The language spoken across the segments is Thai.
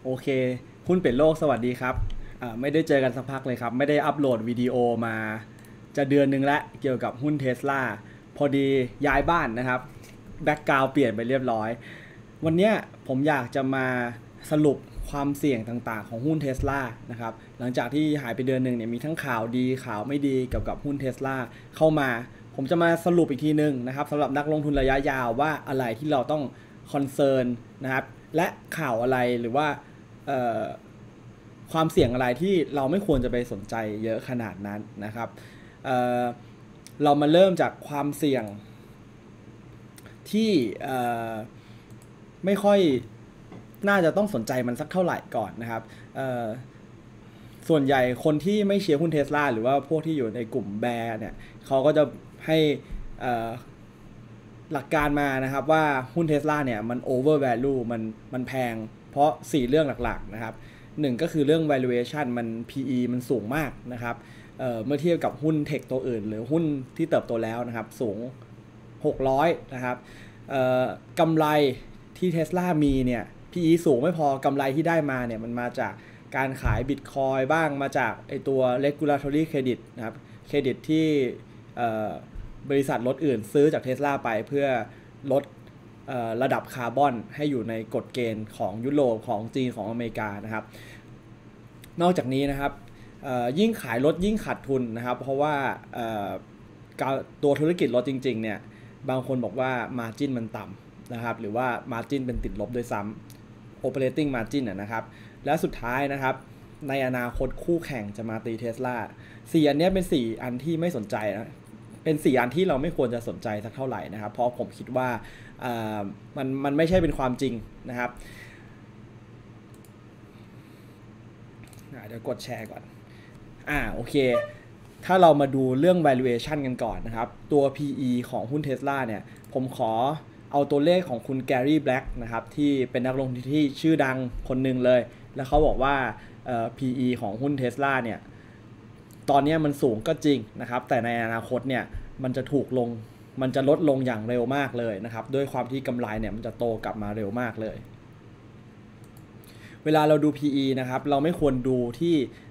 โอเคหุ้นเป็ดโลกสวัสดีครับไม่ได้เจอกันสักพักเลยครับไม่ได้อัปโหลดวิดีโอมาจะเดือนหนึ่งแล้วเกี่ยวกับหุ้นเทสลาพอดีย้ายบ้านนะครับแบ็กกราวด์เปลี่ยนไปเรียบร้อยวันนี้ผมอยากจะมาสรุปความเสี่ยงต่างๆของหุ้นเทสลานะครับหลังจากที่หายไปเดือนหนึ่งเนี่ยมีทั้งข่าวดีข่าวไม่ดีเกี่ยวกับหุ้นเทสลาเข้ามาผมจะมาสรุปอีกทีนึงนะครับสำหรับนักลงทุนระยะยาวว่าอะไรที่เราต้องคอนเซิร์นนะครับและข่าวอะไรหรือว่าความเสี่ยงอะไรที่เราไม่ควรจะไปสนใจเยอะขนาดนั้นนะครับเเรามาเริ่มจากความเสี่ยงที่ไม่ค่อยน่าจะต้องสนใจมันสักเท่าไหร่ก่อนนะครับส่วนใหญ่คนที่ไม่เชียร์หุ้นเทสลาหรือว่าพวกที่อยู่ในกลุ่มแบร์เนี่ยเขาก็จะให้หลักการมานะครับว่าหุ้นเทสลาเนี่ยมัน over value มันแพงเพราะ4เรื่องหลักๆนะครับหนึ่งก็คือเรื่อง valuation มัน PE มันสูงมากนะครับเมื่อเทียบกับหุ้นเทคตัวอื่นหรือหุ้นที่เติบโตแล้วนะครับสูง600นะครับกำไรที่ Tesla มีเนี่ย PE สูงไม่พอกำไรที่ได้มาเนี่ยมันมาจากการขายบิตคอยบ้างมาจากไอตัว regulatory credit นะครับเครดิตที่บริษัทรถอื่นซื้อจาก Tesla ไปเพื่อลดระดับคาร์บอนให้อยู่ในกฎเกณฑ์ของยุโรปของจีนของอเมริกานะครับนอกจากนี้นะครับยิ่งขายรถยิ่งขาดทุนนะครับเพราะว่าตัวธุรกิจรถจริงๆเนี่ยบางคนบอกว่า margin มันต่ำนะครับหรือว่า margin เป็นติดลบด้วยซ้ำ operating margin นะครับและสุดท้ายนะครับในอนาคตคู่แข่งจะมาตี Tesla 4 อันนี้เป็น4อันที่ไม่สนใจนะเป็น4อันที่เราไม่ควรจะสนใจสักเท่าไหร่นะครับเพราะผมคิดว่ามันไม่ใช่เป็นความจริงนะครับเดี๋ยวกดแชร์ก่อนโอเคถ้าเรามาดูเรื่อง valuation กันก่อนนะครับตัว PE ของหุ้น Tesla เนี่ยผมขอเอาตัวเลขของคุณแกรี่แบล็กนะครับที่เป็นนักลงทุนที่ชื่อดังคนหนึ่งเลยแล้วเขาบอกว่าPE ของหุ้น Tesla เนี่ยตอนนี้มันสูงก็จริงนะครับแต่ในอนาคตเนี่ยมันจะถูกลงมันจะลดลงอย่างเร็วมากเลยนะครับด้วยความที่กำไรเนี่ยมันจะโตกลับมาเร็วมากเลยเวลาเราดู PE นะครับเราไม่ควรดูที่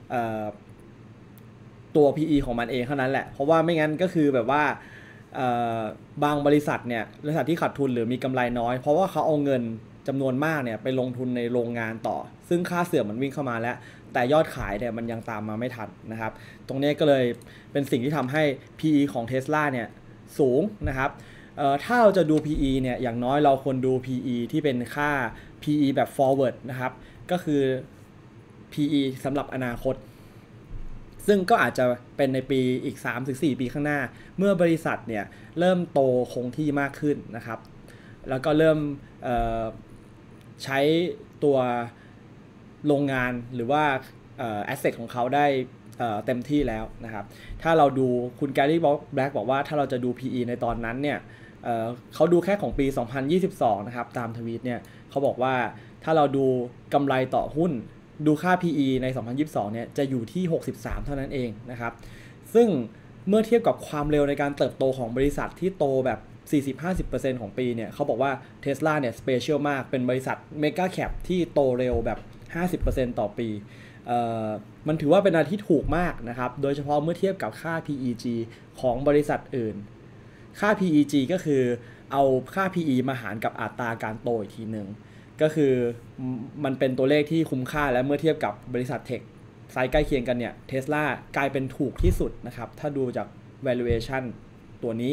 ตัว PE ของมันเองเท่านั้นแหละเพราะว่าไม่งั้นก็คือแบบว่าบางบริษัทเนี่ยบริษัทที่ขาดทุนหรือมีกำไรน้อยเพราะว่าเขาเอาเงินจำนวนมากเนี่ยไปลงทุนในโรงงานต่อซึ่งค่าเสื่อมมันวิ่งเข้ามาแล้วแต่ยอดขายเนี่ยมันยังตามมาไม่ทันนะครับตรงนี้ก็เลยเป็นสิ่งที่ทำให้ PE ของ Tesla เนี่ยสูงนะครับถ้าเราจะดู PE เนี่ยอย่างน้อยเราควรดู PE ที่เป็นค่า PE แบบ forward นะครับก็คือ PE สำหรับอนาคตซึ่งก็อาจจะเป็นในปีอีก 3-4 ปีข้างหน้าเมื่อบริษัทเนี่ยเริ่มโตคงที่มากขึ้นนะครับแล้วก็เริ่มใช้ตัวโรงงานหรือว่าแอสเซทของเขาได้เต็มที่แล้วนะครับถ้าเราดูคุณแกรี่แบล็กบอกว่าถ้าเราจะดู PE ในตอนนั้นเนี่ยเขาดูแค่ของปี 2022 นะครับตามทวีตเนี่ยเขาบอกว่าถ้าเราดูกำไรต่อหุ้นดูค่า PE ใน 2022 เนี่ยจะอยู่ที่ 63 เท่านั้นเองนะครับซึ่งเมื่อเทียบกับความเร็วในการเติบโตของบริษัทที่โตแบบ 40-50% ของปีเนี่ยเขาบอกว่า Tesla เนี่ยสเปเชียลมากเป็นบริษัทเมกะแคปที่โตเร็วแบบ 50% ต่อปีมันถือว่าเป็นอะไรที่ถูกมากนะครับโดยเฉพาะเมื่อเทียบกับค่า PEG ของบริษัทอื่นค่า PEG ก็คือเอาค่า PE มาหารกับอัตราการโตอีกทีหนึ่งก็คือมันเป็นตัวเลขที่คุ้มค่าและเมื่อเทียบกับบริษัทเทคไซส์ใกล้เคียงกันเนี่ย Tesla กลายเป็นถูกที่สุดนะครับถ้าดูจาก valuation ตัวนี้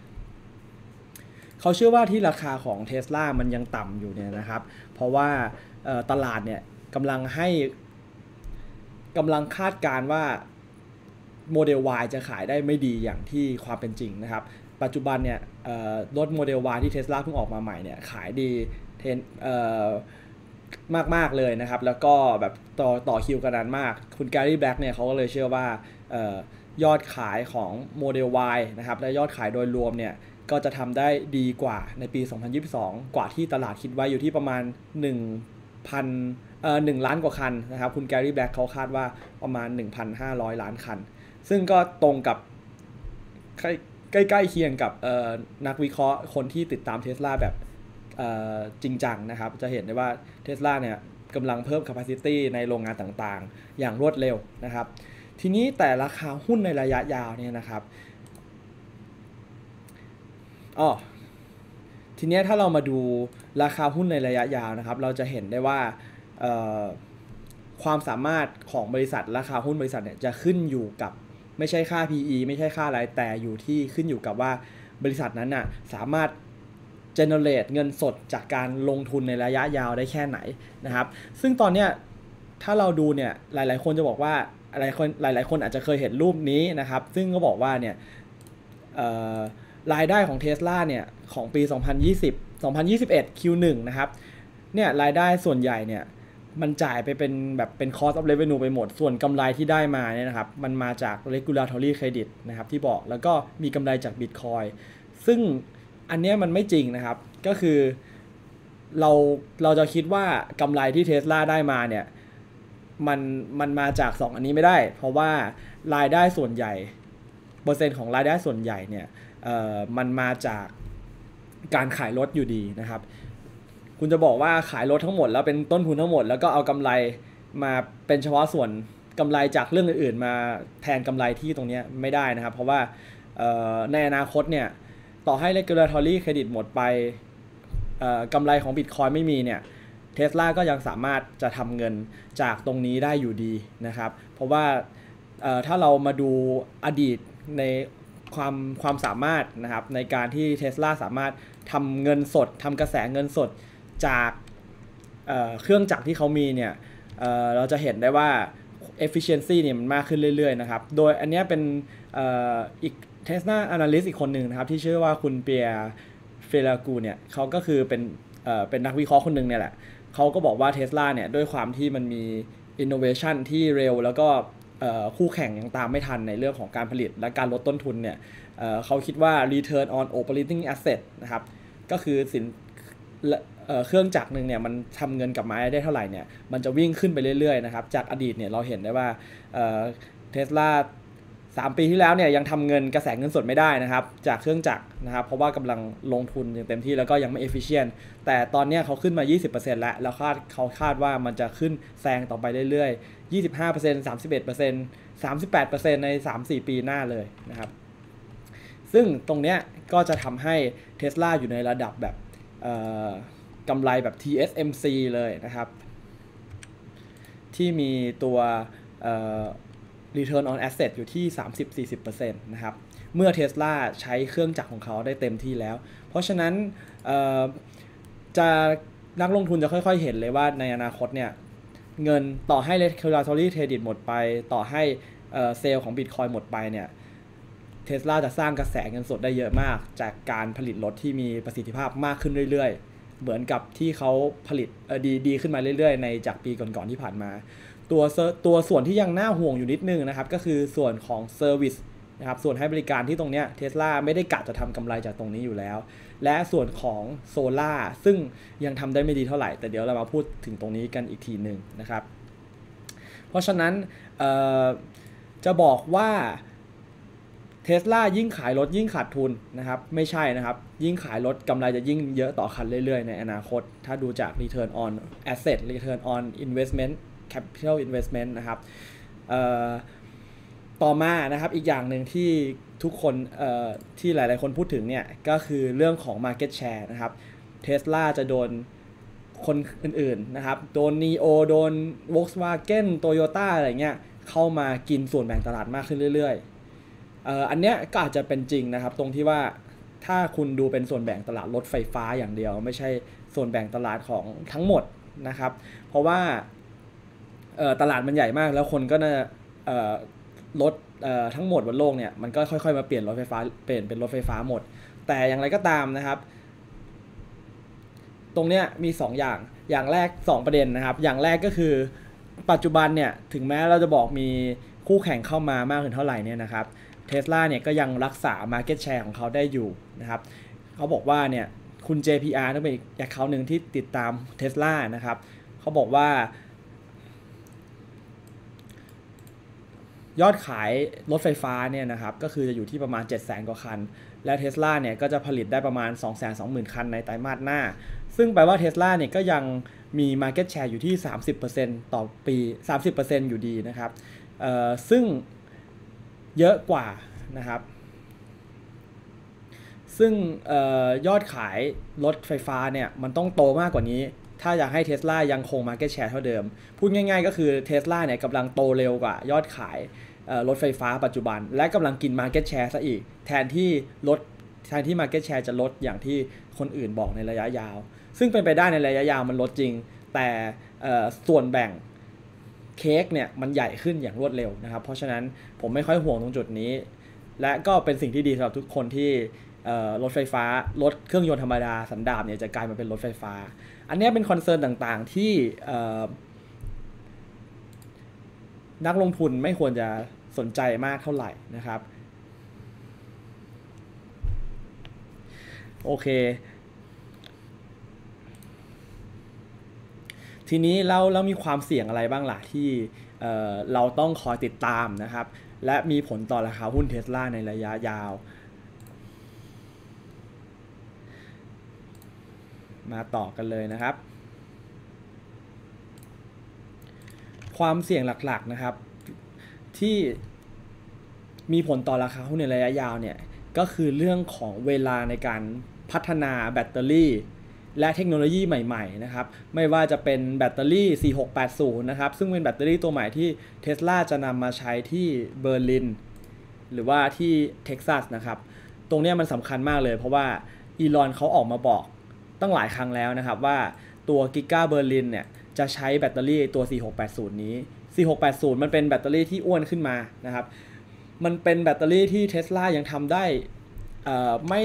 เขาเชื่อว่าที่ราคาของ Tesla มันยังต่ำอยู่เนี่ยนะครับเพราะว่าตลาดเนี่ยกำลังคาดการว่าโมเดล Y จะขายได้ไม่ดีอย่างที่ความเป็นจริงนะครับปัจจุบันเนี่ยรถโมเดล Y ที่ Tesla เพิ่งออกมาใหม่เนี่ยขายดีมากๆเลยนะครับแล้วก็แบบต่อคิวกันนานมากคุณแกรี่แบล็กเนี่ยเขาก็เลยเชื่อว่ายอดขายของโมเดล Y นะครับและยอดขายโดยรวมเนี่ยก็จะทำได้ดีกว่าในปี 2022 กว่าที่ตลาดคิดไว้อยู่ที่ประมาณ1 ล้านกว่าคันนะครับคุณแกรี่แบล็กเขาคาดว่าประมาณ 1,500 ล้านคันซึ่งก็ตรงกับใกล้ๆเคียงกับนักวิเคราะห์คนที่ติดตาม Tesla แบบจริงจังนะครับจะเห็นได้ว่า Tesla เนี่ยกำลังเพิ่ม capacity ในโรงงานต่างๆอย่างรวดเร็วนะครับทีนี้แต่ราคาหุ้นในระยะยาวเนี่ยนะครับทีนี้ถ้าเรามาดูราคาหุ้นในระยะยาวนะครับเราจะเห็นได้ว่าความสามารถของบริษัทราคาหุ้นบริษัทเนี่ยจะขึ้นอยู่กับไม่ใช่ค่า PE ไม่ใช่ค่าอะไรแต่อยู่ที่ขึ้นอยู่กับว่าบริษัทนั้นน่ะสามารถ generate เงินสดจากการลงทุนในระยะยาวได้แค่ไหนนะครับซึ่งตอนเนี้ยถ้าเราดูเนี่ยหลายๆคนจะบอกว่าหลายๆคนอาจจะเคยเห็นรูปนี้นะครับซึ่งก็บอกว่าเนี่ยรายได้ของ Tesla เนี่ยของปี 2021 Q1 นะครับเนี่ยรายได้ส่วนใหญ่เนี่ยมันจ่ายไปเป็น cost of revenue ไปหมดส่วนกำไรที่ได้มาเนี่ยนะครับมันมาจาก regulatory credit นะครับที่บอกแล้วก็มีกำไรจาก Bitcoin ซึ่งอันนี้มันไม่จริงนะครับก็คือเราจะคิดว่ากำไรที่ Tesla ได้มาเนี่ยมันมาจาก 2 อันนี้ไม่ได้เพราะว่ารายได้ส่วนใหญ่เปอร์เซ็นต์ของรายได้ส่วนใหญ่เนี่ยมันมาจากการขายรถอยู่ดีนะครับคุณจะบอกว่าขายรถทั้งหมดแล้วเป็นต้นทุนทั้งหมดแล้วก็เอากำไรมาเป็นเฉพาะส่วนกำไรจากเรื่องอื่นๆมาแทนกำไรที่ตรงนี้ไม่ได้นะครับเพราะว่าในอนาคตเนี่ยต่อให้ regulatory credit หมดไปกำไรของ Bitcoin ไม่มีเนี่ย Tesla ก็ยังสามารถจะทำเงินจากตรงนี้ได้อยู่ดีนะครับเพราะว่าถ้าเรามาดูอดีตในความสามารถนะครับในการที่ Tesla สามารถทำเงินสดทำกระแสเงินสดจากเครื่องจักรที่เขามีเนี่ยเราจะเห็นได้ว่า efficiency เนี่ยมันมากขึ้นเรื่อยๆนะครับโดยอันนี้เป็นอีก Tesla analyst อีกคนหนึ่งนะครับที่ชื่อว่าคุณเปียร์เฟลากูเนี่ยเขาก็คือเป็นนักวิเคราะห์คนหนึ่งเนี่ยแหละเขาก็บอกว่า Tesla เนี่ยด้วยความที่มันมี innovation ที่เร็วแล้วก็คู่แข่งยังตามไม่ทันในเรื่องของการผลิตและการลดต้นทุนเนี่ยเขาคิดว่า return on operating asset นะครับก็คือเครื่องจักรหนึ่งเนี่ยมันทำเงินกลับมาได้เท่าไหร่เนี่ยมันจะวิ่งขึ้นไปเรื่อยๆนะครับจากอดีตเนี่ยเราเห็นได้ว่าTesla 3 ปีที่แล้วเนี่ยยังทำเงินกระแสเงินสดไม่ได้นะครับจากเครื่องจักรนะครับเพราะว่ากำลังลงทุนอย่างเต็มที่แล้วก็ยังไม่ efficient แต่ตอนนี้เขาขึ้นมา 20% แล้วเขาคาดว่ามันจะขึ้นแซงต่อไปเรื่อยๆ 25% 31% 38% ใน 3-4 ปีหน้าเลยนะครับซึ่งตรงเนี้ยก็จะทำให้ Tesla อยู่ในระดับแบบกำไรแบบ TSMC เลยนะครับที่มีตัวreturn on asset อยู่ที่ 30-40% นะครับเมื่อ Tesla ใช้เครื่องจักรของเขาได้เต็มที่แล้วเพราะฉะนั้นนักลงทุนจะค่อยๆเห็นเลยว่าในอนาคตเนี่ยเงินต่อให้ regulatory credit หมดไปต่อให้เซลล์ของ Bitcoin หมดไปเนี่ย Tesla จะสร้างกระแสเงินสดได้เยอะมากจากการผลิตรถที่มีประสิทธิภาพมากขึ้นเรื่อยๆเหมือนกับที่เขาผลิตดีขึ้นมาเรื่อยๆในจากปีก่อนๆที่ผ่านมาตัวส่วนที่ยังน่าห่วงอยู่นิดนึงนะครับก็คือส่วนของ Service นะครับส่วนให้บริการที่ตรงเนี้ย Tesla ไม่ได้กะจะทำกำไรจากตรงนี้อยู่แล้วและส่วนของโซล่าซึ่งยังทำได้ไม่ดีเท่าไหร่แต่เดี๋ยวเรามาพูดถึงตรงนี้กันอีกทีหนึ่งนะครับเพราะฉะนั้นจะบอกว่า Tesla ยิ่งขายรถยิ่งขาดทุนนะครับไม่ใช่นะครับยิ่งขายรถกำไรจะยิ่งเยอะต่อคันเรื่อยๆในอนาคตถ้าดูจาก Return on Asset Return on Investment Capital Investment นะครับต่อมานะครับอีกอย่างหนึ่งที่ทุกคนที่หลายๆคนพูดถึงเนี่ยก็คือเรื่องของ Market Share นะครับ Tesla จะโดนคนอื่นๆนะครับโดน NIO โดน Volkswagen Toyota อะไรเงี้ยเข้ามากินส่วนแบ่งตลาดมากขึ้นเรื่อยๆอันเนี้ยก็อาจจะเป็นจริงนะครับตรงที่ว่าถ้าคุณดูเป็นส่วนแบ่งตลาดรถไฟฟ้าอย่างเดียวไม่ใช่ส่วนแบ่งตลาดของทั้งหมดนะครับเพราะว่าตลาดมันใหญ่มากแล้วคนก็น่ารถทั้งหมดบนโลกเนี่ยมันก็ค่อยๆมาเปลี่ยนรถไฟฟ้าเปลี่ยนเป็นรถไฟฟ้าหมดแต่อย่างไรก็ตามนะครับตรงเนี้ยมี2อย่างแรก2ประเด็นนะครับอย่างแรกก็คือปัจจุบันเนี่ยถึงแม้เราจะบอกมีคู่แข่งเข้ามามากถึงเท่าไหร่เนี่ยนะครับ Tesla เนี่ยก็ยังรักษา Market Share ของเขาได้อยู่นะครับเขาบอกว่าเนี่ยคุณ JPR นั่นเป็นอีกเขาหนึ่งที่ติดตาม Tesla นะครับเขาบอกว่ายอดขายรถไฟฟ้าเนี่ยนะครับก็คือจะอยู่ที่ประมาณ 700,000 กว่าคันและ Tesla เนี่ยก็จะผลิตได้ประมาณ 220,000 คันในไตรมาสหน้าซึ่งแปลว่า Tesla เนี่ยก็ยังมี Market Share อยู่ที่ 30% ต่อปี 30% อยู่ดีนะครับซึ่งเยอะกว่านะครับซึ่งยอดขายรถไฟฟ้าเนี่ยมันต้องโตมากกว่านี้ถ้าอยากให้ Tesla ยังคง Market Share เท่าเดิมพูดง่ายๆก็คือ Tesla เนี่ยกำลังโตเร็วกว่ายอดขายรถไฟฟ้าปัจจุบันและกำลังกิน Market Share ซะอีกแทนที่ Market Share จะลดอย่างที่คนอื่นบอกในระยะยาวซึ่งเป็นไปได้ในระยะยาวมันลดจริงแต่ส่วนแบ่งเค้กเนี่ยมันใหญ่ขึ้นอย่างรวดเร็วนะครับเพราะฉะนั้นผมไม่ค่อยห่วงตรงจุดนี้และก็เป็นสิ่งที่ดีสำหรับทุกคนที่รถไฟฟ้ารถเครื่องยนต์ธรรมดาสันดาปเนี่ยจะกลายมาเป็นรถไฟฟ้าอันนี้เป็นคอนเซิร์นต่างๆที่นักลงทุนไม่ควรจะสนใจมากเท่าไหร่นะครับโอเคทีนี้เรามีความเสี่ยงอะไรบ้างล่ะที่เราต้องคอยติดตามนะครับและมีผลต่อราคาหุ้น Tesla ในระยะยาวมาต่อกันเลยนะครับความเสี่ยงหลักๆนะครับที่มีผลต่อราคาหุ้นในระยะยาวเนี่ยก็คือเรื่องของเวลาในการพัฒนาแบตเตอรี่และเทคโนโลยีใหม่ๆนะครับไม่ว่าจะเป็นแบตเตอรี่ 4680 นะครับซึ่งเป็นแบตเตอรี่ตัวใหม่ที่ Tesla จะนำมาใช้ที่เบอร์ลินหรือว่าที่เท็กซัสนะครับตรงนี้มันสำคัญมากเลยเพราะว่าอีลอนเขาออกมาบอกตั้งหลายครั้งแล้วนะครับว่าตัวกิกาเบอร์ลินเนี่ยจะใช้แบตเตอรี่ตัว 4680 นี้ 4680 มันเป็นแบตเตอรี่ที่อ้วนขึ้นมานะครับมันเป็นแบตเตอรี่ที่ Tesla ยังทำได้ไม่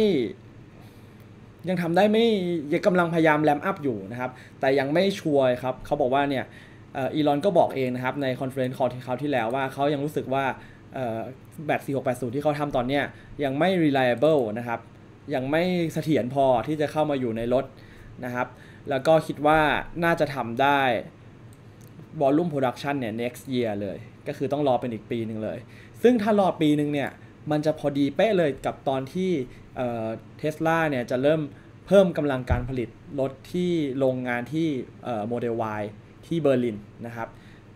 ยังกำลังพยายามแรมอัพอยู่นะครับแต่ยังไม่ชัวร์ครับเขาบอกว่าเนี่ยอีลอนก็บอกเองนะครับในคอนเฟอเรนซ์คอลที่เขาที่แล้วว่าเขายังรู้สึกว่าแบต 4680 ที่เขาทำตอนนี้ยังไม่ reliable นะครับยังไม่เสถียรพอที่จะเข้ามาอยู่ในรถนะครับแล้วก็คิดว่าน่าจะทำได้ volume production เนี่ย next year เลยก็คือต้องรอเป็นอีกปีหนึ่งเลยซึ่งถ้ารอปีหนึ่งเนี่ยมันจะพอดีเป๊ะเลยกับตอนที่Tesla เนี่ยจะเริ่มเพิ่มกำลังการผลิตรถที่โรงงานที่โมเดล Y ที่เบอร์ลินนะครับ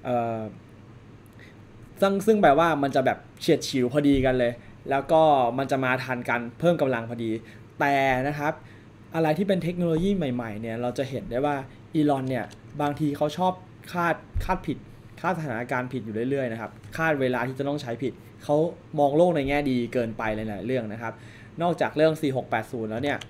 ซึ่งแปลว่ามันจะแบบเฉียดฉิวพอดีกันเลยแล้วก็มันจะมาทันกันเพิ่มกำลังพอดีแต่นะครับอะไรที่เป็นเทคโนโลยีใหม่ๆเนี่ยเราจะเห็นได้ว่าอีลอนเนี่ยบางทีเขาชอบคาดผิดคาดสถานการณ์ผิดอยู่เรื่อยๆนะครับคาดเวลาที่จะต้องใช้ผิดเขามองโลกในแง่ดีเกินไปหลายๆเรื่องนะครับนอกจากเรื่อง 4680 แล้วเนี่ย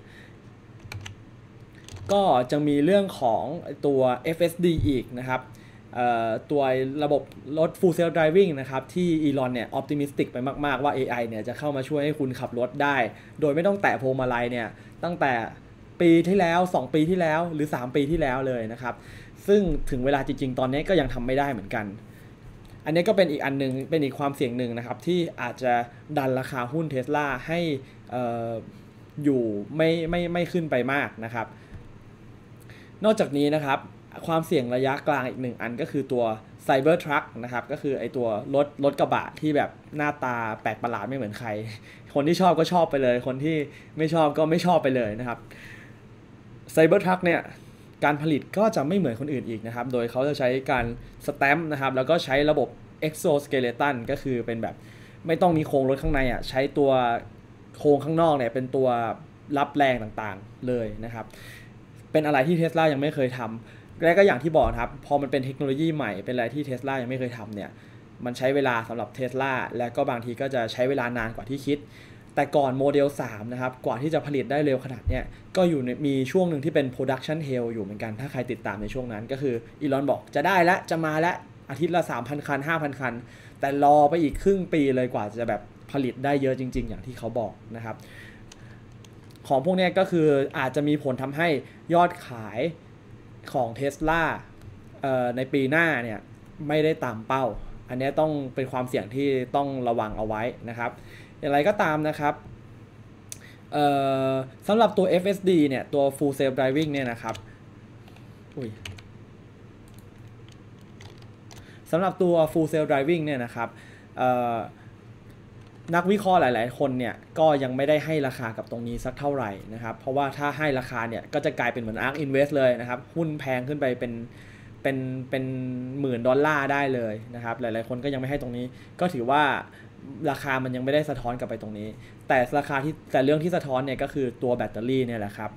ก็จะมีเรื่องของตัว FSD อีกนะครับตัวระบบรถ Full Self Driving นะครับที่อีลอนเนี่ย optimistic ไปมากๆว่า AI เนี่ยจะเข้ามาช่วยให้คุณขับรถได้โดยไม่ต้องแตะพวงมาลัยเนี่ยตั้งแต่ปีที่แล้ว2ปีที่แล้วหรือ3ปีที่แล้วเลยนะครับซึ่งถึงเวลาจริงๆตอนนี้ก็ยังทำไม่ได้เหมือนกันอันนี้ก็เป็นอีกอันนึงเป็นอีกความเสี่ยงหนึ่งนะครับที่อาจจะดันราคาหุ้น Tesla ให้อยู่ไม่ขึ้นไปมากนะครับนอกจากนี้นะครับความเสี่ยงระยะกลางอีกหนึ่งอันก็คือตัว Cybertruck นะครับก็คือไอตัวรถกระบะที่แบบหน้าตาแปลกประหลาดไม่เหมือนใครคนที่ชอบก็ชอบไปเลยคนที่ไม่ชอบก็ไม่ชอบไปเลยนะครับ Cybertruck เนี่ยการผลิตก็จะไม่เหมือนคนอื่นอีกนะครับโดยเขาจะใช้การสแตมป์นะครับแล้วก็ใช้ระบบ exoskeleton ก็คือเป็นแบบไม่ต้องมีโครงรถข้างในอ่ะใช้ตัวโครงข้างนอกเนี่ยเป็นตัวรับแรงต่างๆเลยนะครับเป็นอะไรที่ Tesla ยังไม่เคยทำและก็อย่างที่บอกครับพอมันเป็นเทคโนโลยีใหม่เป็นอะไรที่ Tesla ยังไม่เคยทำเนี่ยมันใช้เวลาสำหรับ Tesla และก็บางทีก็จะใช้เวลานานกว่าที่คิดแต่ก่อนโมเดล 3 นะครับกว่าที่จะผลิตได้เร็วขนาดเนี้ยก็อยู่มีช่วงหนึ่งที่เป็น production hell อยู่เหมือนกันถ้าใครติดตามในช่วงนั้นก็คืออีลอนบอกจะได้แล้วจะมาแล้วอาทิตย์ละ 3,000 คัน 5,000 คันแต่รอไปอีกครึ่งปีเลยกว่าจะแบบผลิตได้เยอะจริงๆอย่างที่เขาบอกนะครับของพวกนี้ก็คืออาจจะมีผลทำให้ยอดขายของ Tesla ในปีหน้าเนี่ยไม่ได้ตามเป้าอันนี้ต้องเป็นความเสี่ยงที่ต้องระวังเอาไว้นะครับอย่างไรก็ตามนะครับสำหรับตัว FSD เนี่ยตัว Full Self Driving เนี่ยนะครับสำหรับตัว Full Self Driving เนี่ยนะครับนักวิเคราะห์หลายๆคนเนี่ยก็ยังไม่ได้ให้ราคากับตรงนี้สักเท่าไหร่นะครับเพราะว่าถ้าให้ราคาเนี่ยก็จะกลายเป็นเหมือน ARK Invest เลยนะครับหุ้นแพงขึ้นไปเป็น$10,000ได้เลยนะครับหลายๆคนก็ยังไม่ให้ตรงนี้ก็ถือว่าราคามันยังไม่ได้สะท้อนกลับไปตรงนี้แต่เรื่องที่สะท้อนเนี่ยก็คือตัวแบตเตอรี่เนี่ยแหละครับ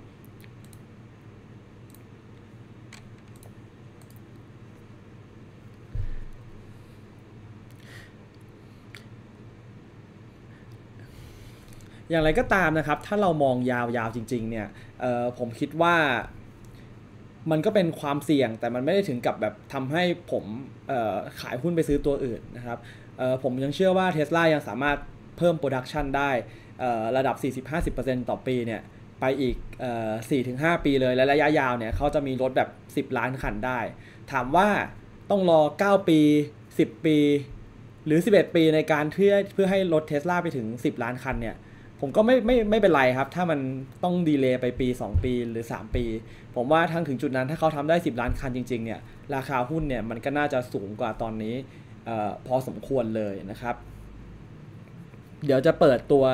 อย่างไรก็ตามนะครับถ้าเรามองยาวๆจริงๆเนี่ยผมคิดว่ามันก็เป็นความเสี่ยงแต่มันไม่ได้ถึงกับแบบทำให้ผมขายหุ้นไปซื้อตัวอื่นนะครับผมยังเชื่อว่า Tesla ยังสามารถเพิ่มโปรดักชันได้ระดับ 40-50% ต่อปีเนี่ยไปอีก4-5 ปีเลยและระยะยาวเนี่ยเขาจะมีรถแบบ10 ล้านคันได้ถามว่าต้องรอ9 ปี10 ปีหรือ11 ปีในการเพื่อให้รถ Tesla ไปถึง10 ล้านคันเนี่ยผมก็ไม่เป็นไรครับถ้ามันต้องดีเลย์ไปปี2 ปีหรือ3 ปีผมว่าทั้งถึงจุดนั้นถ้าเขาทำได้10 ล้านคันจริงๆเนี่ยราคาหุ้นเนี่ยมันก็น่าจะสูงกว่าตอนนี้พอสมควรเลยนะครับเดี๋ยวจะเปิดตัว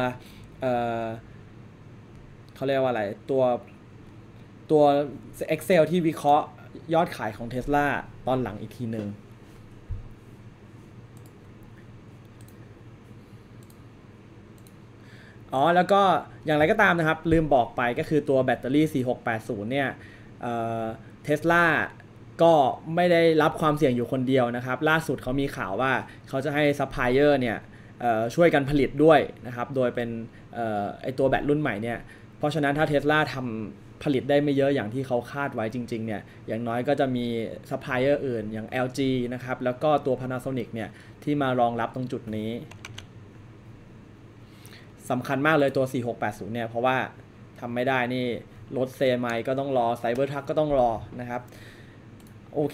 เขาเรียกว่าอะไรตัว Excel ที่วิเคราะห์ยอดขายของ Tesla ตอนหลังอีกทีหนึ่งแล้วก็อย่างไรก็ตามนะครับลืมบอกไปก็คือตัวแบตเตอรี่4680เนี่ยTesla ก็ไม่ได้รับความเสี่ยงอยู่คนเดียวนะครับล่าสุดเขามีข่าวว่าเขาจะให้ซัพพลายเออร์เนี่ยช่วยกันผลิตด้วยนะครับโดยเป็นไอตัวแบตรุ่นใหม่เนี่ยเพราะฉะนั้นถ้า Tesla ทำผลิตได้ไม่เยอะอย่างที่เขาคาดไว้จริงๆเนี่ยอย่างน้อยก็จะมีซัพพลายเออร์อื่นอย่าง LG นะครับแล้วก็ตัว Panasonic เนี่ยที่มารองรับตรงจุดนี้สำคัญมากเลยตัว4680เนี่ยเพราะว่าทำไม่ได้นี่รถเซมิก็ต้องรอไซเบอร์ทักก็ต้องรอนะครับโอเค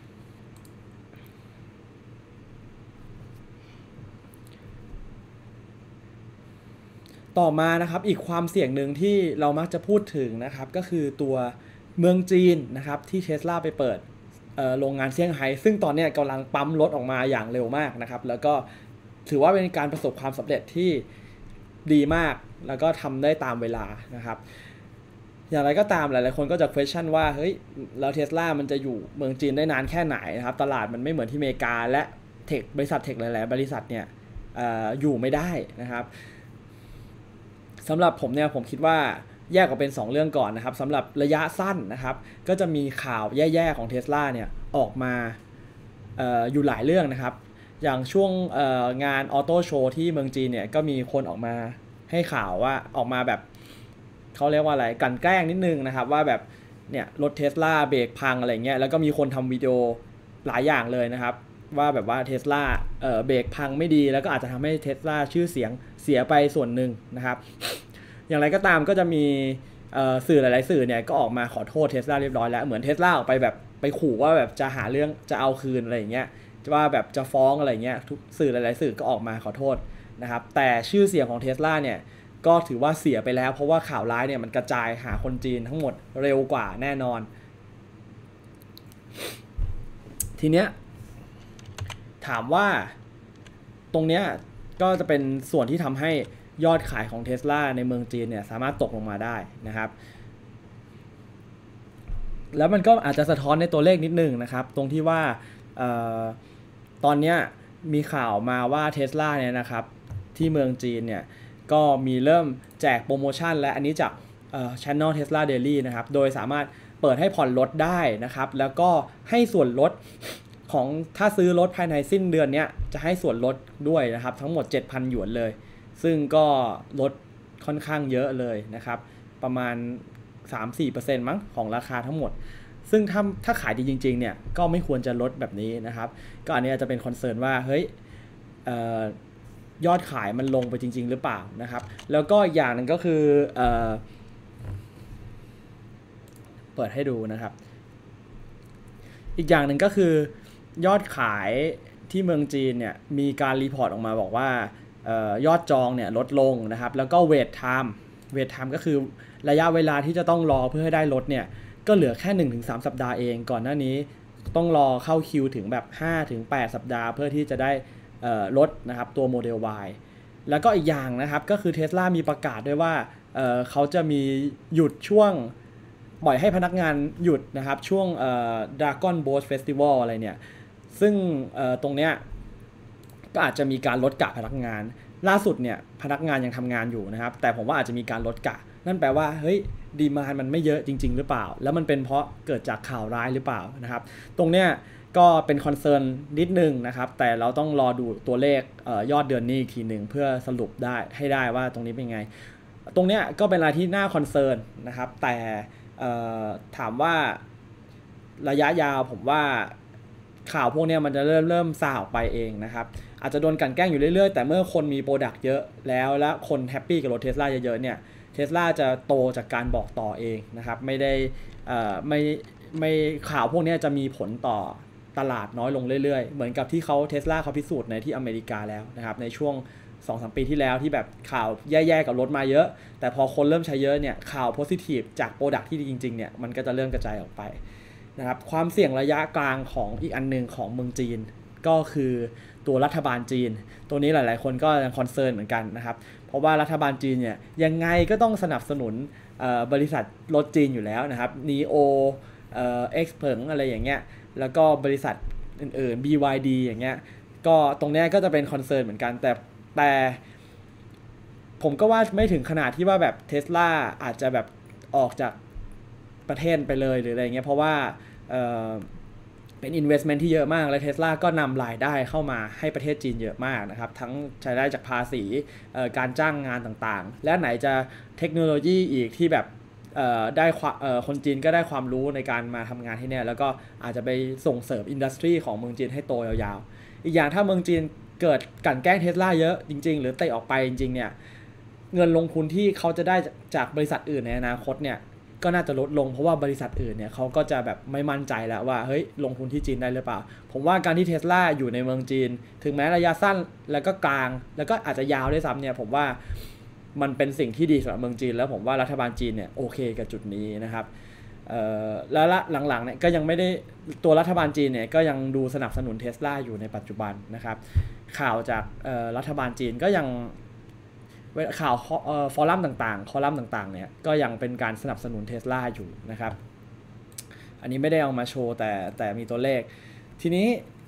ต่อมานะครับอีกความเสี่ยงหนึ่งที่เรามักจะพูดถึงนะครับก็คือตัวเมืองจีนนะครับที่ Tesla ไปเปิดโรงงานเซี่ยงไฮ้ซึ่งตอนนี้กำลังปั๊มรถออกมาอย่างเร็วมากนะครับแล้วก็ถือว่าเป็นการประสบความสำเร็จที่ดีมากแล้วก็ทำได้ตามเวลานะครับอย่างไรก็ตามหลายๆคนก็จะ question ว่าเฮ้ยแล้ว Tesla มันจะอยู่เมืองจีนได้นานแค่ไหนนะครับตลาดมันไม่เหมือนที่อเมริกาและบริษัทเทคหลายๆบริษัทเนี่ยอยู่ไม่ได้นะครับสำหรับผมเนี่ยผมคิดว่าแยกออกเป็น2เรื่องก่อนนะครับสำหรับระยะสั้นนะครับก็จะมีข่าวแย่ๆของ Tesla เนี่ยออกมาอยู่หลายเรื่องนะครับอย่างช่วงงานออโต้โชว์ที่เมืองจีนเนี่ยก็มีคนออกมาให้ข่าวว่าออกมาแบบเขาเรียกว่าอะไรกันแกล้งนิดนึงนะครับว่าแบบเนี่ยรถ Tesla เบรกพังอะไรเงี้ยแล้วก็มีคนทำวิดีโอหลายอย่างเลยนะครับว่าแบบว่า Tesla เบรกพังไม่ดีแล้วก็อาจจะทำให้ Tesla ชื่อเสียงเสียไปส่วนหนึ่งนะครับอย่างไรก็ตามก็จะมีสื่อหลายๆสื่อเนี่ยก็ออกมาขอโทษ Tesla เรียบร้อยแล้วเหมือน Tesla ออกไปแบบไปขู่ว่าแบบจะหาเรื่องจะเอาคืนอะไรอย่างเงี้ยว่าแบบจะฟ้องอะไรเงี้ยทุกสื่อหลายๆสื่อก็ออกมาขอโทษนะครับแต่ชื่อเสียงของ Tesla เนี่ยก็ถือว่าเสียไปแล้วเพราะว่าข่าวร้ายเนี่ยมันกระจายหาคนจีนทั้งหมดเร็วกว่าแน่นอนทีเนี้ยถามว่าตรงเนี้ยก็จะเป็นส่วนที่ทำให้ยอดขายของ Tesla ในเมืองจีนเนี่ยสามารถตกลงมาได้นะครับแล้วมันก็อาจจะสะท้อนในตัวเลขนิดนึงนะครับตรงที่ว่าตอนนี้มีข่าวมาว่า Tesla เนี่ยนะครับที่เมืองจีนเนี่ยก็มีเริ่มแจกโปรโมชั่นและอันนี้จากChannel Tesla Daily นะครับโดยสามารถเปิดให้ผ่อนรถได้นะครับแล้วก็ให้ส่วนลดของถ้าซื้อรถภายในสิ้นเดือนนี้จะให้ส่วนลดด้วยนะครับทั้งหมด 7,000 หยวนเลยซึ่งก็ลดค่อนข้างเยอะเลยนะครับประมาณ 3-4% มั้งของราคาทั้งหมดซึ่งถ้าขายดีจริงๆเนี่ยก็ไม่ควรจะลดแบบนี้นะครับก็อันนี้จะเป็นคอนเซิร์นว่าเฮ้ยยอดขายมันลงไปจริงๆหรือเปล่านะครับแล้วก็อย่างนึงก็คือเปิดให้ดูนะครับอีกอย่างหนึ่งก็คือยอดขายที่เมืองจีนเนี่ยมีการรีพอร์ตออกมาบอกว่ายอดจองเนี่ยลดลงนะครับแล้วก็เวทไทม์ก็คือระยะเวลาที่จะต้องรอเพื่อให้ได้รถเนี่ยก็เหลือแค่ 1-3 สัปดาห์เองก่อนหน้านี้ต้องรอเข้าคิวถึงแบบ 5-8 สัปดาห์เพื่อที่จะได้รถนะครับตัวโมเดล Y แล้วก็อีกอย่างนะครับก็คือ Tesla มีประกาศด้วยว่าเขาจะมีหยุดช่วงปล่อยให้พนักงานหยุดนะครับช่วงDragon Boat Festival อะไรเนี่ยซึ่งตรงเนี้ยก็อาจจะมีการลดกะพนักงานล่าสุดเนี่ยพนักงานยังทำงานอยู่นะครับแต่ผมว่าอาจจะมีการลดกะนั่นแปลว่าเฮ้ยดีมานด์มันไม่เยอะจริงๆหรือเปล่าแล้วมันเป็นเพราะเกิดจากข่าวร้ายหรือเปล่านะครับตรงเนี้ยก็เป็นคอนเซิร์นนิดนึงนะครับแต่เราต้องรอดูตัวเลขยอดเดือนนี้อีกทีหนึ่งเพื่อสรุปได้ให้ได้ว่าตรงนี้เป็นไงตรงเนี้ยก็เป็นอะไรที่น่าคอนเซิร์นนะครับแต่ถามว่าระยะยาวผมว่าข่าวพวกนี้มันจะเริ่มซาออกไปเองนะครับอาจจะโดนกลั่นแกล้งอยู่เรื่อยๆแต่เมื่อคนมีโปรดักต์เยอะแล้วและคนแฮปปี้กับรถเทสลาเยอะๆเนี่ยเทสลาจะโตจากการบอกต่อเองนะครับไม่ได้ไม่ข่าวพวกนี้จะมีผลต่อตลาดน้อยลงเรื่อยๆเหมือนกับที่เทสลาเขาพิสูจน์ในที่อเมริกาแล้วนะครับในช่วง 2-3 ปีที่แล้วที่แบบข่าวแย่ๆกับรถมาเยอะแต่พอคนเริ่มใช้เยอะเนี่ยข่าวโพซิทีฟจากโปรดักที่ดีจริงๆเนี่ยมันก็จะเริ่มกระจายออกไปนะครับความเสี่ยงระยะกลางของอีกอันนึงของเมืองจีนก็คือตัวรัฐบาลจีนตัวนี้หลายๆคนก็ยังคอนเซิร์นเหมือนกันนะครับเพราะว่ารัฐบาลจีนเนี่ยยังไงก็ต้องสนับสนุนบริษัทรถจีนอยู่แล้วนะครับ NIO XPeng อะไรอย่างเงี้ยแล้วก็บริษัทอื่นๆ BYD อย่างเงี้ยก็ตรงนี้ก็จะเป็นคอนเซิร์นเหมือนกันแต่ผมก็ว่าไม่ถึงขนาดที่ว่าแบบ Tesla อาจจะแบบออกจากประเทศไปเลยหรืออะไรเงี้ยเพราะว่าเป็น investment ที่เยอะมากและ Tesla ก็นำรายได้เข้ามาให้ประเทศจีนเยอะมากนะครับทั้งใช้ได้จากภาษีการจ้างงานต่างๆและไหนจะเทคโนโลยีอีกที่แบบได้คนจีนก็ได้ความรู้ในการมาทำงานที่นี่แล้วก็อาจจะไปส่งเสริมอินดัสทรีของเมืองจีนให้โตยาวๆอีกอย่างถ้าเมืองจีนเกิดกลั่นแกล้ง Tesla เยอะจริงๆหรือเตะออกไปจริงๆเนี่ยเงินลงทุนที่เขาจะได้จากบริษัทอื่นในอนาคตเนี่ยก็น่าจะลดลงเพราะว่าบริษัทอื่นเนี่ยเขาก็จะแบบไม่มั่นใจแล้วว่าเฮ้ยลงทุนที่จีนได้หรือเปล่าผมว่าการที่ Tesla อยู่ในเมืองจีนถึงแม้ระยะสั้นแล้วก็กลางแล้วก็อาจจะยาวด้วยซ้ำเนี่ยผมว่ามันเป็นสิ่งที่ดีสำหรับเมืองจีนแล้วผมว่ารัฐบาลจีนเนี่ยโอเคกับจุดนี้นะครับแล้วหลังๆเนี่ยก็ยังไม่ได้ตัวรัฐบาลจีนเนี่ยก็ยังดูสนับสนุน Tesla อยู่ในปัจจุบันนะครับข่าวจากรัฐบาลจีนก็ยังข่าวฟอรัมต่างๆคอลัมน์ต่างๆเนี่ยก็ยังเป็นการสนับสนุน Tesla อยู่นะครับอันนี้ไม่ได้เอามาโชว์แต่มีตัวเลขทีนี้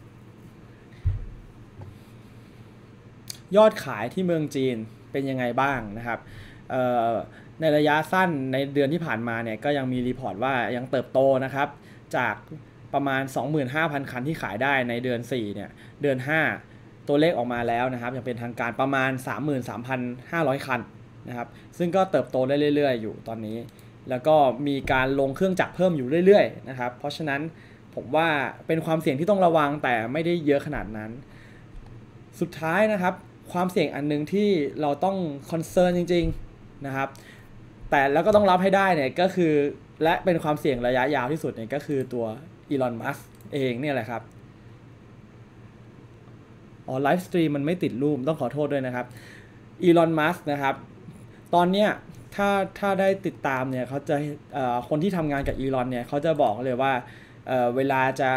ยอดขายที่เมืองจีนเป็นยังไงบ้างนะครับในระยะสั้นในเดือนที่ผ่านมาเนี่ยก็ยังมีรีพอร์ตว่ายังเติบโตนะครับจากประมาณ 25,000 คันที่ขายได้ในเดือน4เนี่ยเดือน5ตัวเลขออกมาแล้วนะครับยังเป็นทางการประมาณ 33,500 คันนะครับซึ่งก็เติบโตได้เรื่อยๆอยู่ตอนนี้แล้วก็มีการลงเครื่องจักรเพิ่มอยู่เรื่อยๆนะครับเพราะฉะนั้นผมว่าเป็นความเสี่ยงที่ต้องระวังแต่ไม่ได้เยอะขนาดนั้นสุดท้ายนะครับความเสี่ยงอันนึงที่เราต้องคอนเซิร์นจริงๆนะครับแต่แล้วก็ต้องรับให้ได้เนี่ยก็คือและเป็นความเสี่ยงระยะยาวที่สุดเนี่ยก็คือตัวอีลอน มัสก์เองเนี่ยแหละครับไลฟ์สตรีมมันไม่ติดรูปต้องขอโทษด้วยนะครับอีลอน มัสก์นะครับตอนเนี้ยถ้าได้ติดตามเนี่ยเขาจะคนที่ทำงานกับอีลอนเนี่ยเขาจะบอกเลยว่าเวลาจะ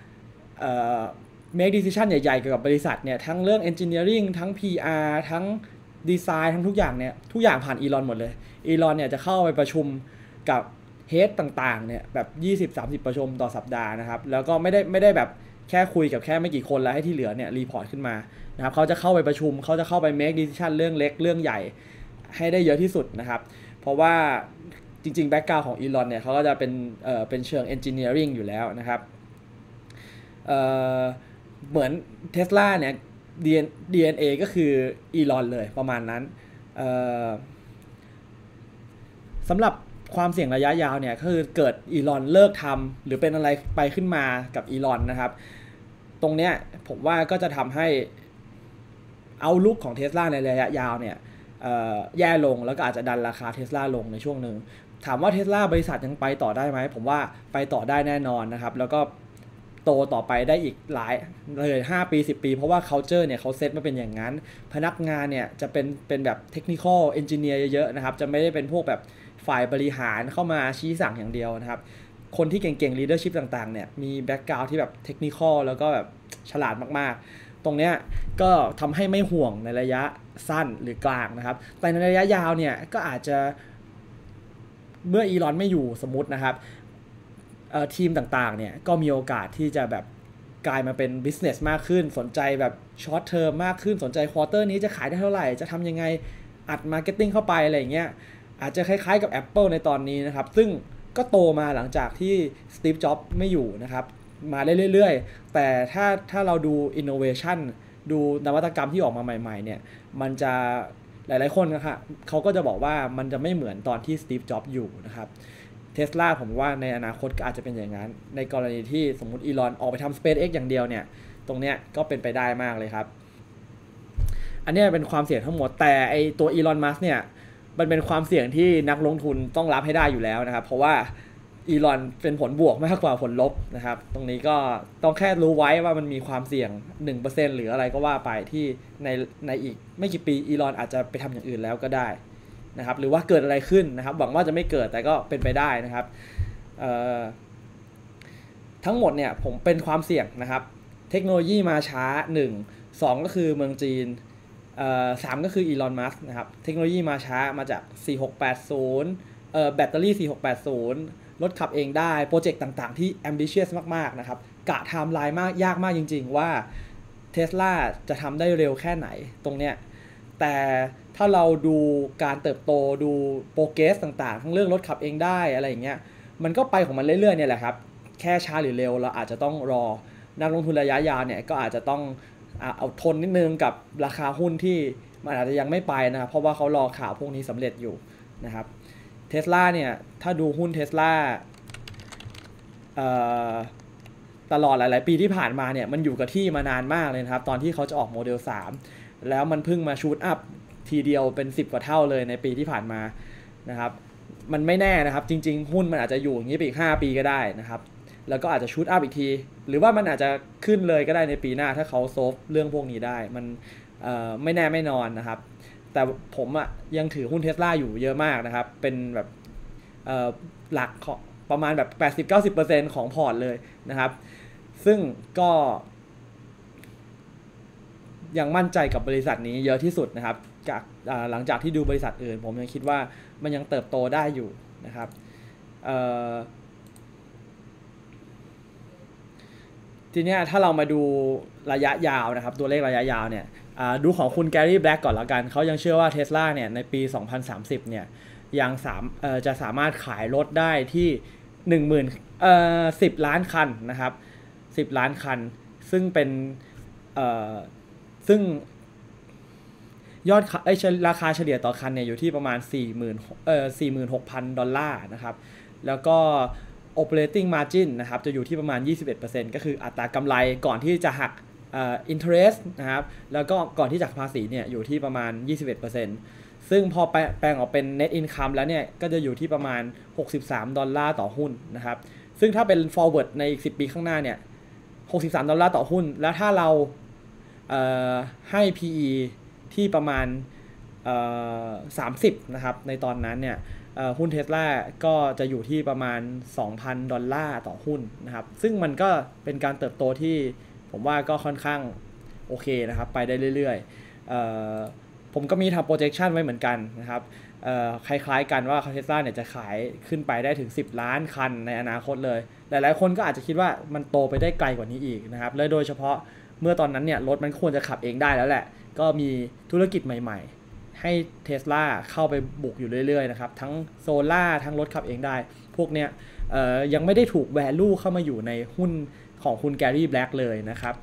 make decision ใหญ่ๆเกี่ยวกับบริษัทเนี่ยทั้งเรื่อง engineering ทั้ง PR ทั้งดีไซน์ทั้งทุกอย่างเนี่ยทุกอย่างผ่านอีลอนหมดเลยอีลอนเนี่ยจะเข้าไปประชุมกับเฮดต่างๆเนี่ยแบบ 20-30 ประชุมต่อสัปดาห์นะครับแล้วก็ไม่ได้แบบแค่คุยกับแค่ไม่กี่คนแล้วให้ที่เหลือเนี่ยรีพอร์ตขึ้นมานะครับเขาจะเข้าไปประชุมเขาจะเข้าไป make decision เรื่องเล็กเรื่องใหญ่ให้ได้เยอะที่สุดนะครับเพราะว่าจริงๆแบ็คกราวด์ของอีลอนเนี่ยเขาก็จะเป็นเชิง engineering อยู่แล้วนะครับเหมือน Tesla เนี่ย DNA ก็คืออีลอนเลยประมาณนั้นสำหรับความเสี่ยงระยะยาวเนี่ยคือเกิดอีลอนเลิกทำหรือเป็นอะไรไปขึ้นมากับอีลอนนะครับตรงเนี้ยผมว่าก็จะทำให้เอาลุกของ Tesla ในระยะยาวเนี่ยแย่ลงแล้วก็อาจจะดันราคา Tesla ลงในช่วงหนึ่งถามว่า Tesla บริษัทยังไปต่อได้ไหมผมว่าไปต่อได้แน่นอนนะครับแล้วก็โตต่อไปได้อีกหลายเลย5 ปี10 ปีเพราะว่า culture เนี่ยเขาเซตมาเป็นอย่างนั้นพนักงานเนี่ยจะเป็นแบบ technical engineer เยอะๆนะครับจะไม่ได้เป็นพวกแบบฝ่ายบริหารเข้ามาชี้สั่งอย่างเดียวนะครับคนที่เก่งๆ leadership ต่างๆเนี่ยมี background ที่แบบ technical แล้วก็แบบฉลาดมากๆตรงเนี้ยก็ทำให้ไม่ห่วงในระยะสั้นหรือกลางนะครับแต่ในระยะยาวเนี่ยก็อาจจะเมื่ออีลอนไม่อยู่สมมตินะครับทีมต่างๆเนี่ยก็มีโอกาสที่จะแบบกลายมาเป็น business มากขึ้นสนใจแบบ short term มากขึ้นสนใจควอเตอร์นี้จะขายได้เท่าไหร่จะทำยังไงอัด marketing เข้าไปอะไรอย่างเงี้ยอาจจะคล้ายๆกับ Apple ในตอนนี้นะครับซึ่งก็โตมาหลังจากที่ Steve Jobs ไม่อยู่นะครับมาได้เรื่อยๆแต่ถ้าเราดู innovation ดูนวัตกรรมที่ออกมาใหม่ๆเนี่ยมันจะหลายๆคนนะครับเขาก็จะบอกว่ามันจะไม่เหมือนตอนที่ Steve Jobs อยู่นะครับTesla ผมว่าในอนาคตก็อาจจะเป็นอย่างนั้นในกรณีที่สมมุติอีลอนออกไปทำ SpaceX อย่างเดียวเนี่ยตรงเนี้ยก็เป็นไปได้มากเลยครับอันนี้เป็นความเสี่ยงทั้งหมดแต่ไอตัวอีลอนมัสก์เนี่ยมันเป็นความเสี่ยงที่นักลงทุนต้องรับให้ได้อยู่แล้วนะครับเพราะว่าอีลอนเป็นผลบวกมากกว่าผลลบนะครับตรงนี้ก็ต้องแค่รู้ไว้ว่ามันมีความเสี่ยง 1% หรืออะไรก็ว่าไปที่ในอีกไม่กี่ปีอีลอนอาจจะไปทำอย่างอื่นแล้วก็ได้นะครับหรือว่าเกิดอะไรขึ้นนะครับหวังว่าจะไม่เกิดแต่ก็เป็นไปได้นะครับทั้งหมดเนี่ยผมเป็นความเสี่ยงนะครับเทคโนโลยีมาช้า1 2ก็คือเมืองจีน3ก็คืออีลอนมัสก์นะครับเทคโนโลยีมาช้ามาจาก4680แบตเตอรี่4680รถขับเองได้โปรเจกต์ต่างๆที่ ambitious มากๆนะครับกะไทม์ไลน์มากยากมากจริงๆว่า Tesla จะทำได้เร็วแค่ไหนตรงเนี้ยแต่ถ้าเราดูการเติบโตดูโปรเกรสต่างๆทั้งเรื่องรถขับเองได้อะไรอย่างเงี้ยมันก็ไปของมันเรื่อยๆเนี่ยแหละครับแค่ช้าหรือเร็วเราอาจจะต้องรอนักลงทุนระยะยาวเนี่ยก็อาจจะต้องเอาทนนิดนึงกับราคาหุ้นที่มันอาจจะยังไม่ไปนะครับเพราะว่าเขารอข่าวพวกนี้สำเร็จอยู่นะครับTesla เนี่ยถ้าดูหุ้น Tesla ตลอดหลายๆปีที่ผ่านมาเนี่ยมันอยู่กับที่มานานมากเลยนะครับตอนที่เขาจะออกโมเดล 3แล้วมันเพิ่งมาชูตอัพทีเดียวเป็น10กว่าเท่าเลยในปีที่ผ่านมานะครับมันไม่แน่นะครับจริงๆหุ้นมันอาจจะอยู่อย่างนี้ไปอีก5ปีก็ได้นะครับแล้วก็อาจจะชูตอัพอีกทีหรือว่ามันอาจจะขึ้นเลยก็ได้ในปีหน้าถ้าเขาโซฟเรื่องพวกนี้ได้มันไม่แน่ไม่นอนนะครับแต่ผมยังถือหุ้น Tesla อยู่เยอะมากนะครับเป็นแบบหลักประมาณแบบ 80-90% ของพอร์ตเลยนะครับซึ่งก็ยังมั่นใจกับบริษัทนี้เยอะที่สุดนะครับจากหลังจากที่ดูบริษัทอื่นผมยังคิดว่ามันยังเติบโตได้อยู่นะครับทีนี้ถ้าเรามาดูระยะยาวนะครับตัวเลขระยะยาวเนี่ยดูของคุณแกรี่แบล็กก่อนแล้วกันเขายังเชื่อว่า Tesla เนี่ยในปี 2030 เนี่ยยังจะสามารถขายรถได้ที่10 ล้านคันนะครับ10 ล้านคันซึ่งเป็นซึ่งยอดราคาเฉลี่ยต่อคันเนี่ยอยู่ที่ประมาณ46,000 ดอลลาร์นะครับแล้วก็ operating margin นะครับจะอยู่ที่ประมาณ 21% ก็คืออัตรากำไรก่อนที่จะหักinterest นะครับแล้วก็ก่อนที่จะหักภาษีเนี่ยอยู่ที่ประมาณ 21%ซึ่งพอแปลงออกเป็น net income แล้วเนี่ยก็จะอยู่ที่ประมาณ$63ต่อหุ้นนะครับซึ่งถ้าเป็น forward ในอีก10 ปีข้างหน้าเนี่ย$63ต่อหุ้นแล้วถ้าเราให้ PE ที่ประมาณ30นะครับในตอนนั้นเนี่ยหุ้น Tesla ก็จะอยู่ที่ประมาณ$2,000ต่อหุ้นนะครับซึ่งมันก็เป็นการเติบโตที่ผมว่าก็ค่อนข้างโอเคนะครับไปได้เรื่อยๆผมก็มีทำ projection ไว้เหมือนกันนะครับคล้ายๆกันว่า Tesla เนี่ยจะขายขึ้นไปได้ถึง10 ล้านคันในอนาคตเลยหลายๆคนก็อาจจะคิดว่ามันโตไปได้ไกลกว่านี้อีกนะครับและโดยเฉพาะเมื่อตอนนั้นเนี่ยรถมันควรจะขับเองได้แล้วแหละก็มีธุรกิจใหม่ๆให้ Tesla เข้าไปบุกอยู่เรื่อยๆนะครับทั้งโซล่าทั้งรถขับเองได้พวกเนี้ยยังไม่ได้ถูก value เข้ามาอยู่ในหุ้นของคุณแกรี่แบล็กเลยนะครับ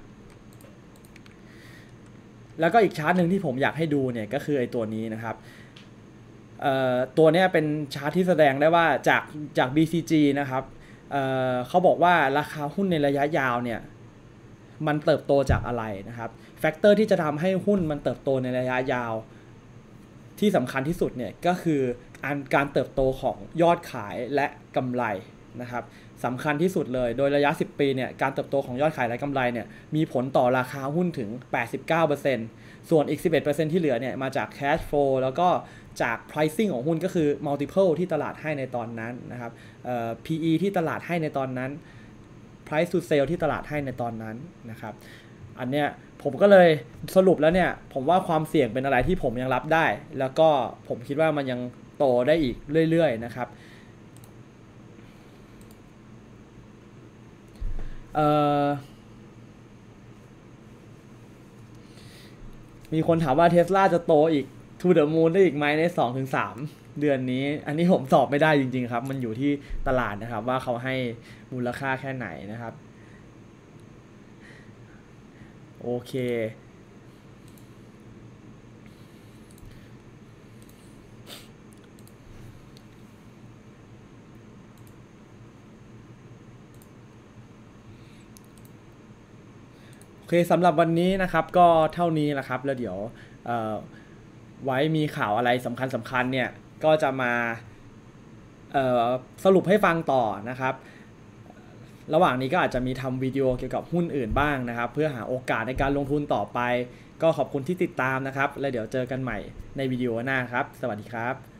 แล้วก็อีกชาร์ตหนึ่งที่ผมอยากให้ดูเนี่ยก็คือไอ้ตัวนี้นะครับตัวนี้เป็นชาร์ตที่แสดงได้ว่าจาก BCG นะครับเขาบอกว่าราคาหุ้นในระยะยาวเนี่ยมันเติบโตจากอะไรนะครับแฟกเตอร์ที่จะทำให้หุ้นมันเติบโตในระยะยาวที่สำคัญที่สุดเนี่ยก็คือการเติบโตของยอดขายและกำไรนะครับสำคัญที่สุดเลยโดยระยะ10 ปีเนี่ยการเติบโตของยอดขายและกำไรเนี่ยมีผลต่อราคาหุ้นถึง 89% ส่วนอีก 11% ที่เหลือเนี่ยมาจาก cash flow แล้วก็จาก pricing ของหุ้นก็คือ multiple ที่ตลาดให้ในตอนนั้นนะครับ PE ที่ตลาดให้ในตอนนั้น price to sale ที่ตลาดให้ในตอนนั้นนะครับอันเนี้ยผมก็เลยสรุปแล้วเนี่ยผมว่าความเสี่ยงเป็นอะไรที่ผมยังรับได้แล้วก็ผมคิดว่ามันยังโตได้อีกเรื่อยๆนะครับมีคนถามว่า Tesla จะโตอีก to the moon ได้อีกไหมใน 2-3 เดือนนี้อันนี้ผมตอบไม่ได้จริงๆครับมันอยู่ที่ตลาดนะครับว่าเขาให้มูลค่าแค่ไหนนะครับโอเคสำหรับวันนี้นะครับก็เท่านี้แหละครับแล้วเดี๋ยวไว้มีข่าวอะไรสำคัญเนี่ยก็จะมาสรุปให้ฟังต่อนะครับระหว่างนี้ก็อาจจะมีทำวิดีโอเกี่ยวกับหุ้นอื่นบ้างนะครับเพื่อหาโอกาสในการลงทุนต่อไปก็ขอบคุณที่ติดตามนะครับแล้วเดี๋ยวเจอกันใหม่ในวิดีโอหน้าครับสวัสดีครับ